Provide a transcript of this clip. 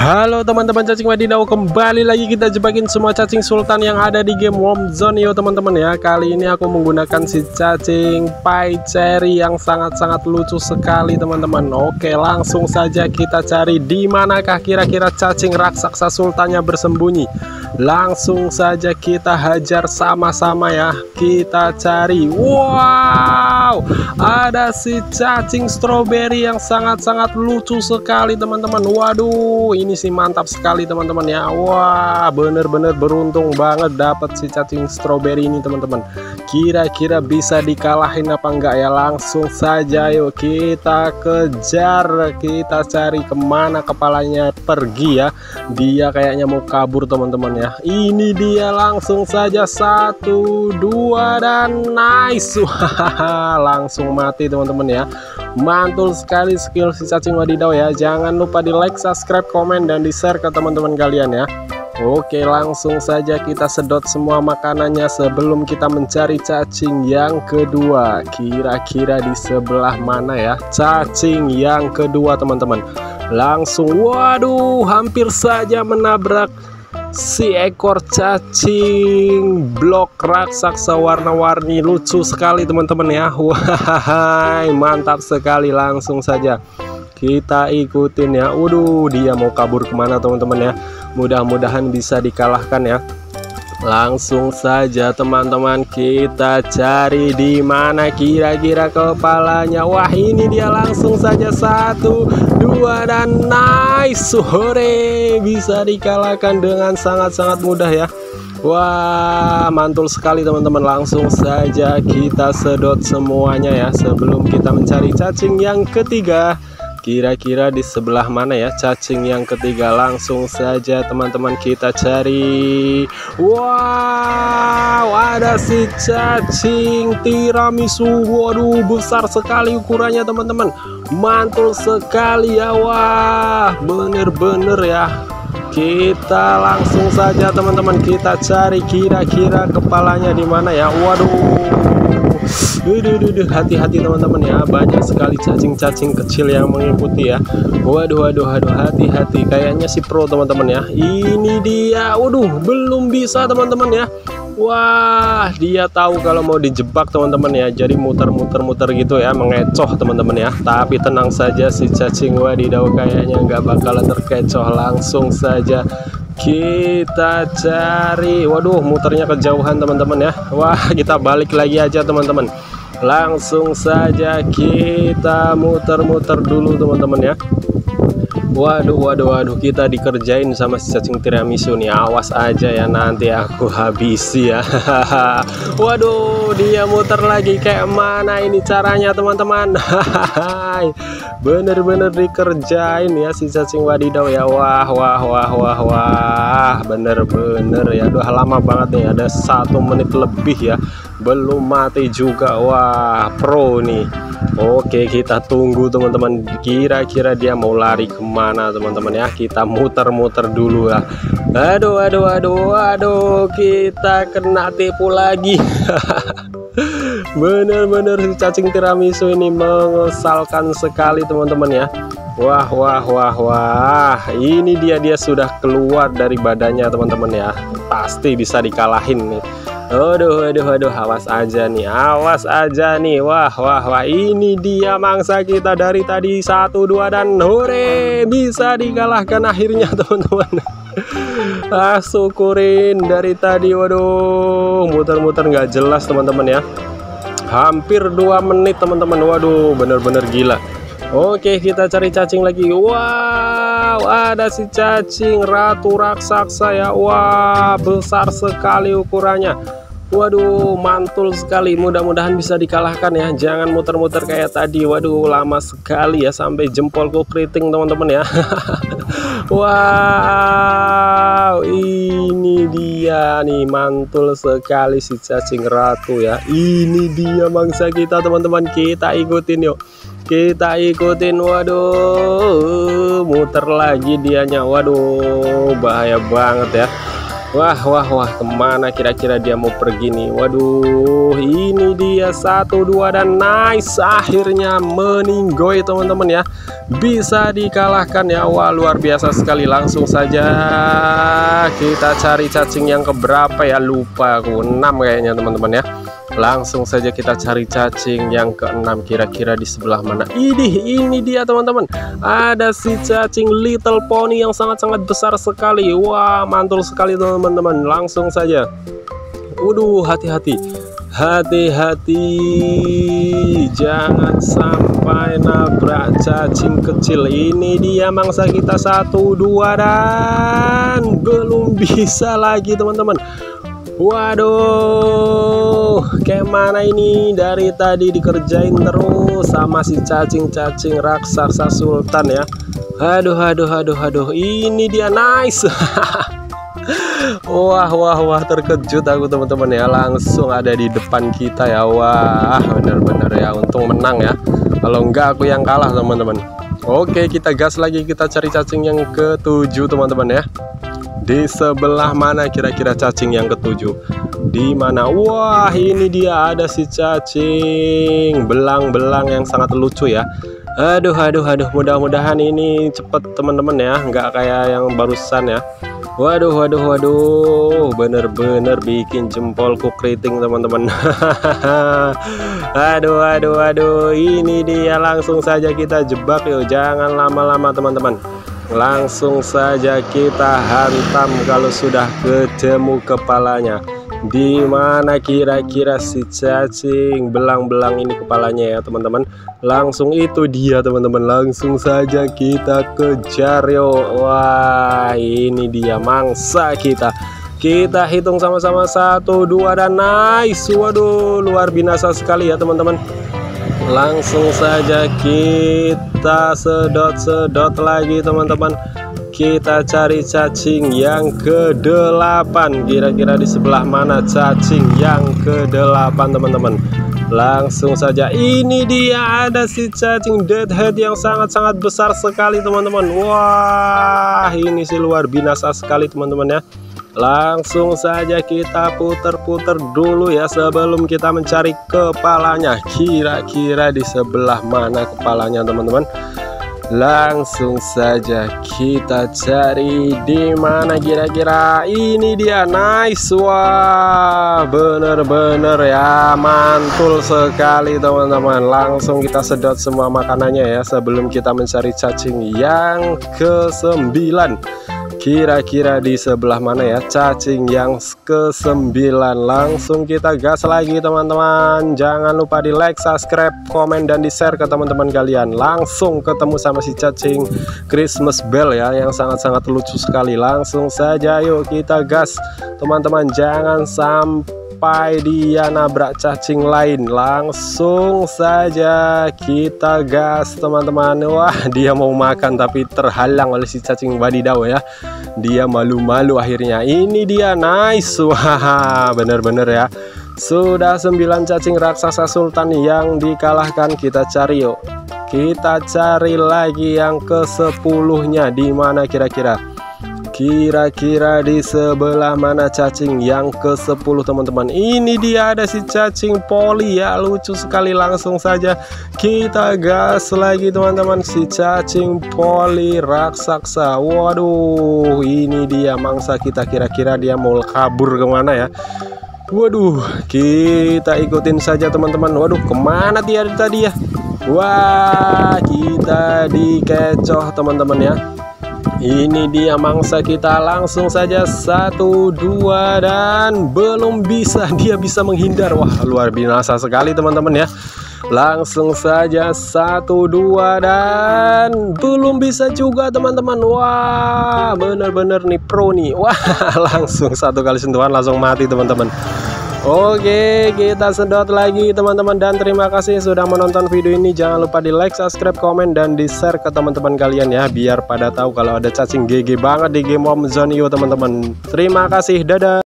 Halo teman-teman cacing wadidaw, kembali lagi kita jebakin semua cacing sultan yang ada di game Warm Zone yo teman-teman ya. Kali ini aku menggunakan si cacing pie cherry yang sangat-sangat lucu sekali teman-teman. Oke, langsung saja kita cari di manakah kira-kira cacing raksasa sultannya bersembunyi. Langsung saja kita hajar sama-sama ya. Kita cari. Wow, ada si cacing strawberry yang sangat-sangat lucu sekali teman-teman. Waduh, ini sih mantap sekali teman-teman ya. Wah, bener-bener beruntung banget dapat si cacing strawberry ini teman-teman. Kira-kira bisa dikalahin apa enggak ya? Langsung saja yuk kita kejar, kita cari kemana kepalanya pergi ya. Dia kayaknya mau kabur teman-teman ya. Ini dia, langsung saja 1, 2 dan nice. Wah, langsung mati teman-teman ya. Mantul sekali skill si cacing wadidaw ya. Jangan lupa di like, subscribe, komen, dan di share ke teman-teman kalian ya. Oke, langsung saja kita sedot semua makanannya sebelum kita mencari cacing yang kedua. Kira-kira di sebelah mana ya cacing yang kedua teman-teman. Langsung, waduh, hampir saja menabrak si ekor cacing blok raksasa warna-warni. Lucu sekali teman-teman ya. Wah, mantap sekali. Langsung saja kita ikutin ya. Waduh, dia mau kabur kemana teman-teman ya. Mudah-mudahan bisa dikalahkan ya. Langsung saja teman-teman kita cari di mana kira-kira kepalanya. Wah, ini dia, langsung saja 1, 2 dan nice. Sore, bisa dikalahkan dengan sangat-sangat mudah ya. Wah, mantul sekali teman-teman. Langsung saja kita sedot semuanya ya sebelum kita mencari cacing yang ketiga. Kira-kira di sebelah mana ya cacing yang ketiga. Langsung saja teman-teman kita cari. Wow, ada si cacing tiramisu. Waduh, besar sekali ukurannya teman-teman. Mantul sekali ya. Wah, bener-bener ya. Kita langsung saja teman-teman kita cari kira-kira kepalanya di mana ya. Waduh, hati-hati teman-teman ya, banyak sekali cacing-cacing kecil yang mengikuti ya. Waduh, hati-hati, kayaknya si pro teman-teman ya. Ini dia. Waduh, belum bisa teman-teman ya. Wah, dia tahu kalau mau dijebak teman-teman ya, jadi muter-muter gitu ya, mengecoh teman-teman ya. Tapi tenang saja, si cacing wadidaw kayaknya nggak bakalan terkecoh. Langsung saja kita cari. Waduh, muternya kejauhan teman-teman ya. Wah, kita balik lagi aja teman-teman. Langsung saja kita muter-muter dulu teman-teman ya. Waduh, kita dikerjain sama si cacing tiramisu nih. Awas aja ya, nanti aku habisi ya. Waduh, dia muter lagi. Kayak mana ini caranya teman-teman? Bener-bener dikerjain ya si cacing wadidaw ya. Wah, bener-bener ya. Udah lama banget nih, ada 1 menit lebih ya, belum mati juga. Wah, pro nih. Oke, kita tunggu teman-teman, kira-kira dia mau lari kemana teman-teman ya. Kita muter-muter dulu ya. Aduh, kita kena tipu lagi. Bener-bener si cacing tiramisu ini mengesalkan sekali teman-teman ya. Wah, ini dia sudah keluar dari badannya teman-teman ya. Pasti bisa dikalahin nih. Aduh, awas aja nih. Wah, ini dia mangsa kita dari tadi. 1, 2 dan hore, bisa dikalahkan akhirnya teman-teman. Syukurin dari tadi. Waduh, muter-muter nggak jelas teman-teman ya. Hampir 2 menit teman-teman. Waduh, bener-bener gila. Oke, kita cari cacing lagi. Wow, ada si cacing ratu raksasa ya. Wah, besar sekali ukurannya. Waduh, mantul sekali. Mudah-mudahan bisa dikalahkan ya. Jangan muter-muter kayak tadi. Waduh, lama sekali ya, sampai jempolku keriting teman-teman ya. Wow, ini dia nih, mantul sekali si cacing ratu ya. Ini dia mangsa kita teman-teman. Kita ikutin yuk. Kita ikutin. Waduh, muter lagi dianya. Waduh, bahaya banget ya. Wah, kemana kira-kira dia mau pergi nih? Waduh, ini dia 1-2 dan nice, akhirnya meninggoy teman-teman ya. Bisa dikalahkan ya. Wah, luar biasa sekali. Langsung saja kita cari cacing yang keberapa ya, lupa aku, 6 kayaknya teman-teman ya. Langsung saja kita cari cacing yang ke-6, kira-kira di sebelah mana. Ini dia teman-teman, ada si cacing little pony yang sangat-sangat besar sekali. Wah, mantul sekali teman-teman. Langsung saja, waduh, hati-hati, jangan sampai nabrak cacing kecil. Ini dia mangsa kita, 1-2 dan belum bisa lagi teman-teman. Waduh, kayak mana ini, dari tadi dikerjain terus sama si cacing-cacing raksasa sultan ya. Aduh, ini dia nice. Wah, terkejut aku teman-teman ya, langsung ada di depan kita ya. Wah, bener-bener ya, untung menang ya, kalau enggak aku yang kalah teman-teman. Oke, kita gas lagi, kita cari cacing yang ke-7 teman-teman ya. Di sebelah mana kira-kira cacing yang ke-7? Di mana? Wah, ini dia, ada si cacing belang-belang yang sangat lucu ya. Aduh, mudah-mudahan ini cepet teman-teman ya, nggak kayak yang barusan ya. Waduh, bener-bener bikin jempolku keriting teman-teman. Aduh, ini dia, langsung saja kita jebak yuk, jangan lama-lama teman-teman. Langsung saja kita hantam kalau sudah ketemu kepalanya. Di mana kira-kira si cacing belang-belang ini kepalanya ya teman-teman. Langsung itu dia teman-teman, langsung saja kita kejar yo. Wah, ini dia mangsa kita. Kita hitung sama-sama, 1-2 dan nice. Waduh, luar binasa sekali ya teman-teman. Langsung saja kita sedot lagi teman-teman. Kita cari cacing yang ke-8, kira-kira di sebelah mana cacing yang ke-8 teman-teman. Langsung saja, ini dia, ada si cacing deadhead yang sangat-sangat besar sekali teman-teman. Wah, ini sih luar binasa sekali teman-teman ya. Langsung saja kita puter-puter dulu ya sebelum kita mencari kepalanya. Kira-kira di sebelah mana kepalanya teman-teman. Langsung saja kita cari, di mana kira-kira. Ini dia, nice. Wah, bener-bener ya, mantul sekali teman-teman. Langsung kita sedot semua makanannya ya sebelum kita mencari cacing yang ke-9. Kira-kira di sebelah mana ya cacing yang ke-9. Langsung kita gas lagi teman-teman. Jangan lupa di like, subscribe, komen, dan di share ke teman-teman kalian. Langsung ketemu sama si cacing Christmas bell ya, yang sangat-sangat lucu sekali. Langsung saja yuk kita gas teman-teman, jangan sampai dia nabrak cacing lain. Langsung saja kita gas teman-teman. Wah, dia mau makan tapi terhalang oleh si cacing wadidaw ya. Dia malu-malu akhirnya. Ini dia, nice. Wah, bener-bener ya, sudah 9 cacing raksasa sultan yang dikalahkan. Kita cari yuk, kita cari lagi yang ke-10-nya. Di mana kira-kira? Kira-kira di sebelah mana cacing yang ke-10 teman-teman. Ini dia, ada si cacing poli ya, lucu sekali. Langsung saja kita gas lagi teman-teman, si cacing poli raksasa. Waduh, ini dia mangsa kita. Kira-kira dia mau kabur kemana ya. Waduh, kita ikutin saja teman-teman. Waduh, kemana dia tadi ya. Wah, kita dikecoh teman-teman ya. Ini dia mangsa kita. Langsung saja 1-2 dan belum bisa, dia bisa menghindar. Wah, luar biasa sekali teman-teman ya. Langsung saja 1-2 dan belum bisa juga teman-teman. Wah, bener-bener nih pro nih. Wah, langsung 1 kali sentuhan langsung mati teman-teman. Oke, kita sedot lagi teman-teman, dan terima kasih sudah menonton video ini. Jangan lupa di like, subscribe, komen, dan di share ke teman-teman kalian ya, biar pada tahu kalau ada cacing GG banget di game Momzone teman-teman. Terima kasih, dadah.